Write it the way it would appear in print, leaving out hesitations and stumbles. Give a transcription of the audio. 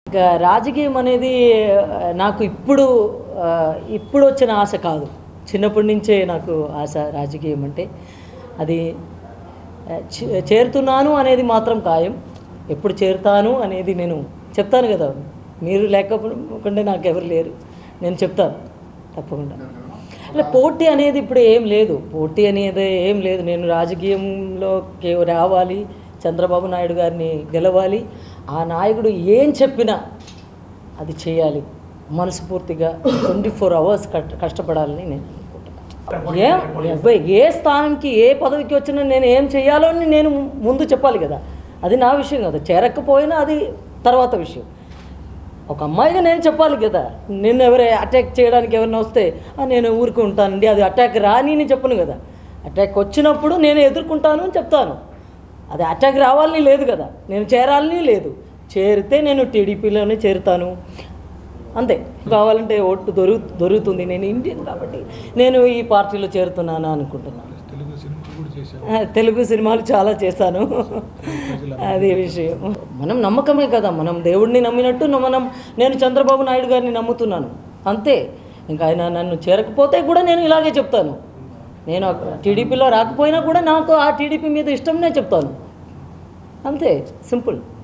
ఇక రాజకీయం అనేది నాకు ఇప్పుడు వచ్చిన ఆశ కాదు, చిన్నప్పటి నుంచే నాకు ఆశ రాజకీయం అంటే. అది చేరుతున్నాను అనేది మాత్రం ఖాయం. ఎప్పుడు చేరుతాను అనేది నేను చెప్తాను కదా, మీరు లేకపోతే నాకు ఎవరు లేరు, నేను చెప్తాను తప్పకుండా. అలా పోటీ అనేది ఇప్పుడు ఏం లేదు, పోటీ అనేది ఏం లేదు. నేను రాజకీయంలోకి రావాలి, చంద్రబాబు నాయుడు గారిని గెలవాలి, ఆ నాయకుడు ఏం చెప్పినా అది చేయాలి, మనస్ఫూర్తిగా 24 hours కష్టపడాలని నేను అనుకుంటున్నాను. ఏ స్థానంకి ఏ పదవికి వచ్చినా నేను ఏం చేయాలో అని నేను ముందు చెప్పాలి కదా, అది నా విషయం కదా. చేరకపోయినా అది తర్వాత విషయం. ఒక అమ్మాయిగా నేను చెప్పాలి కదా, నిన్ను అటాక్ చేయడానికి ఎవరైనా వస్తే నేను ఊరుకుంటానండి, అది అటాక్ రాని నేను చెప్పను కదా. అటాక్ వచ్చినప్పుడు నేను ఎదుర్కొంటాను అని చెప్తాను. అది అటాక్ రావాలని లేదు కదా, నేను చేరాలని లేదు. చేరితే నేను టీడీపీలోనే చేరుతాను అంతే. కావాలంటే ఓటు దొరుకుతుంది, నేను ఇండియన్ కాబట్టి నేను ఈ పార్టీలో చేరుతున్నాను అనుకుంటున్నాను. తెలుగు సినిమాలు చాలా చేశాను, అదే విషయం. మనం నమ్మకమే కదా, మనం దేవుడిని నమ్మినట్టు నేను చంద్రబాబు నాయుడు గారిని నమ్ముతున్నాను అంతే. ఇంకా ఆయన నన్ను చేరకపోతే కూడా నేను ఇలాగే చెప్తాను. నేను టీడీపీలో రాకపోయినా కూడా నాకు ఆ టీడీపీ మీద ఇష్టం నేను చెప్తాను అంతే, సింపుల్.